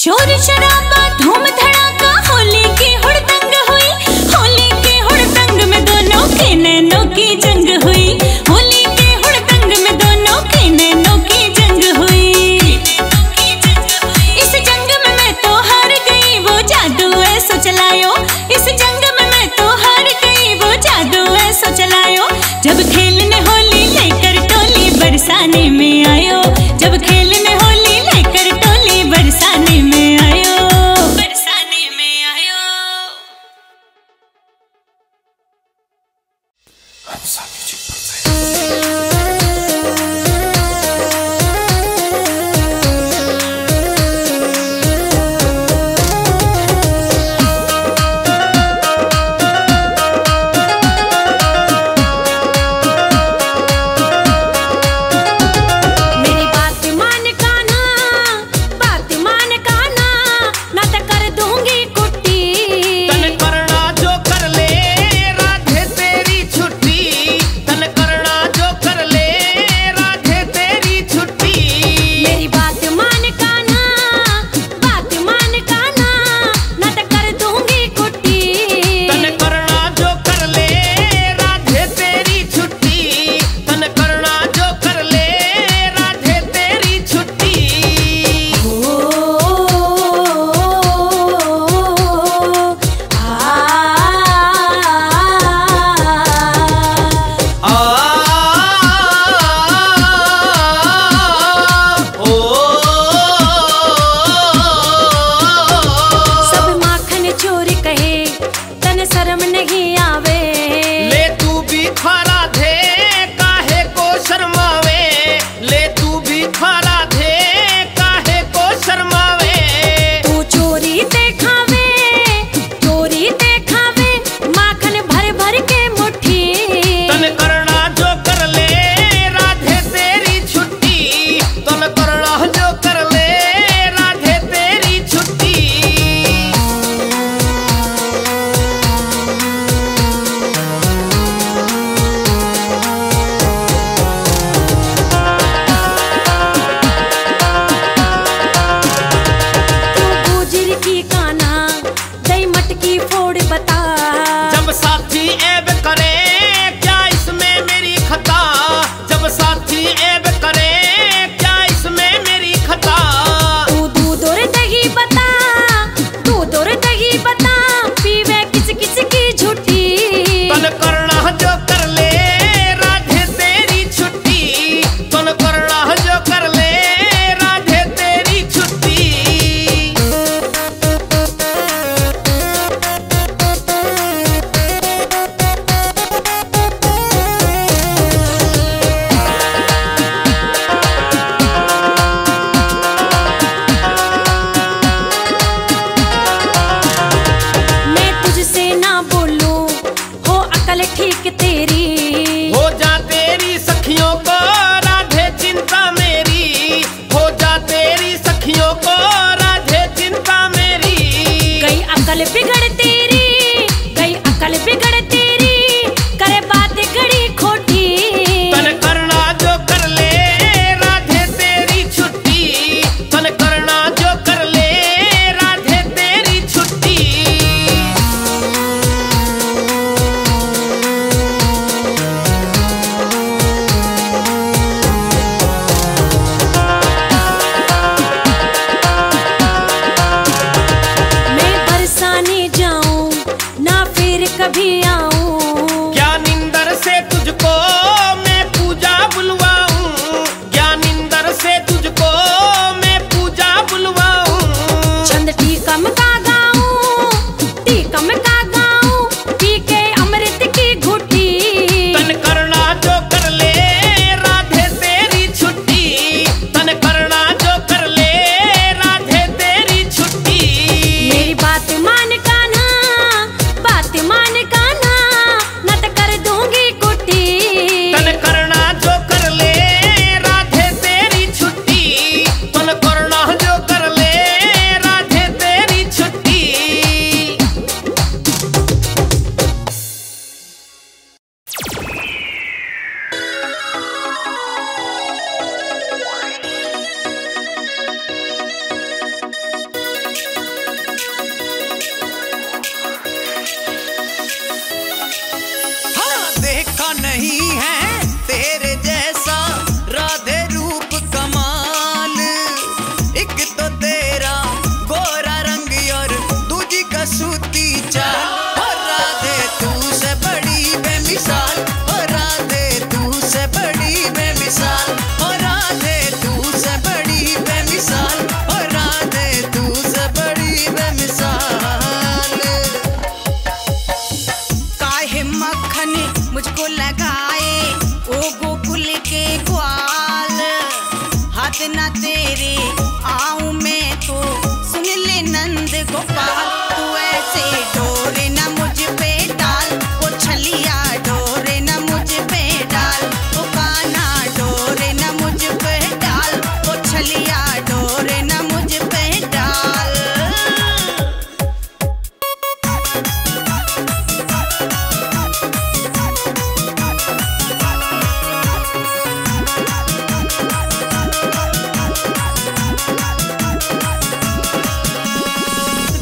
शोर शराबा धूम धड़ाका होली की हुड़दंग हुई। होली के हुड़दंग में दोनों के नैनों की जंग हुई। होली के हुड़दंग में दोनों के नैनों की जंग हुई। इस जंग में मैं तो हार गई, वो जादू ऐसो चलायो। इस जंग में मैं तो हार गई, वो जादू ऐसो चलायो। जब खेलने होली लेकर टोली बरसाने में आयो। जब खेलने होली लेकर टोली बरसाने में आयो।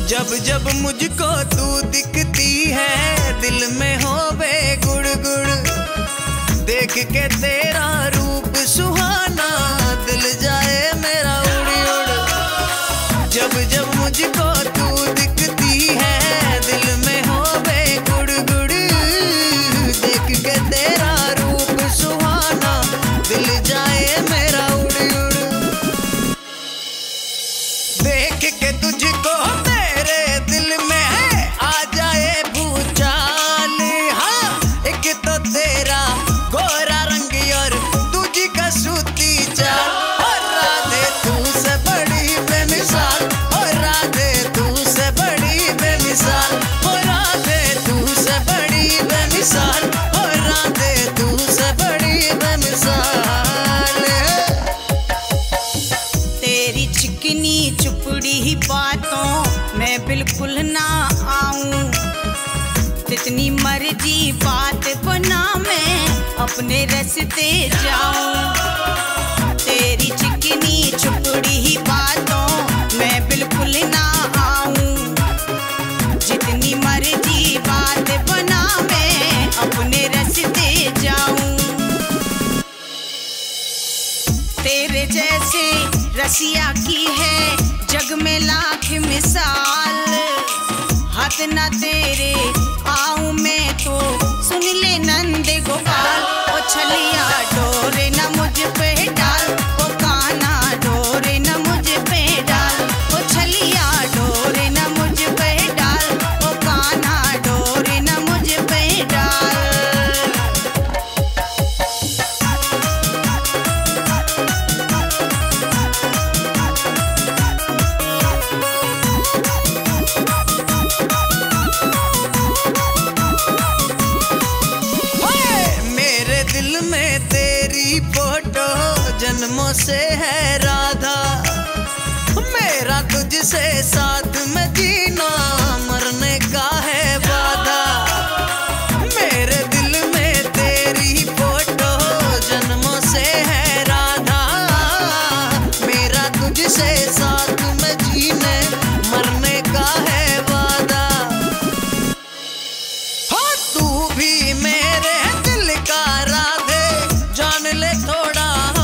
जब जब मुझको तू दिखती है दिल में हो बे गुड़ गुड़, देख के तेरा रूप सुहाना दिल जाए मेरा उड़ी उड़। जब जब मुझको तू दिखती है दिल में हो बे गुड़ गुड़, देख के तेरा रूप सुहाना दिल जाए मेरा उड़ी उड़। देख के तुझको बातों मैं बिल्कुल ना आऊं, जितनी मर्जी बात बना मैं अपने रास्ते जाऊं। तेरी चिकनी चुपड़ी ही बातों मैं बिल्कुल ना आऊं, जितनी मर्जी बात बना मैं अपने रास्ते जाऊं। तेरे जैसे रसिया की है जग में लाख मिसाल, हाथ ना तेरे आऊं मैं तो सुन ले नंद गोपाल। ओ छलिया डोरे ना मुझ पे डाल, ओ काना डोरे ना मुझ पे डाल। ओ छलिया डोरे ना मुझ पे डाल, ओ काना डोरे ना मुझ पे डाल। जन्मों से है राधा, मेरा तुझसे साथ में जीना मरने का है वादा। मेरे दिल में तेरी फोटो जन्मों से है राधा, मेरा तुझसे साथ में जीने मरने का है वादा। हो तू भी मेरे दिल का राधे जान ले थोड़ा,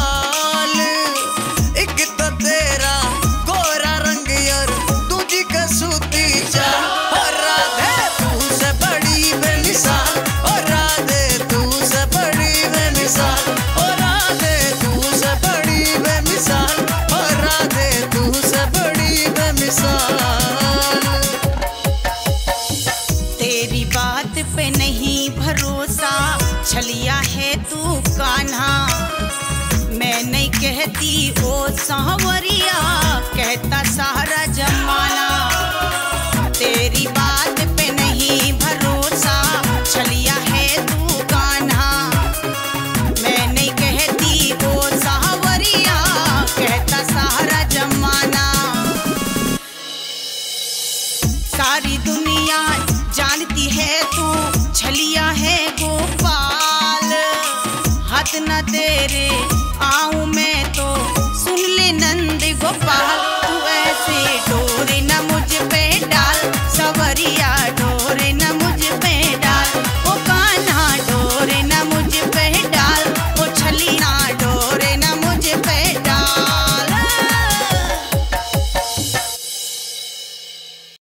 तेरी बात पे नहीं भरोसा छलिया है तू कान्हा। मैं नहीं कहती ओ सांवरिया, कहता सारा जमाना। तेरी बात पे नहीं भरोसा छलिया है तू कान्हा। मैं नहीं कहती ओ सांवरिया, कहता सारा जमाना। सारी दुनिया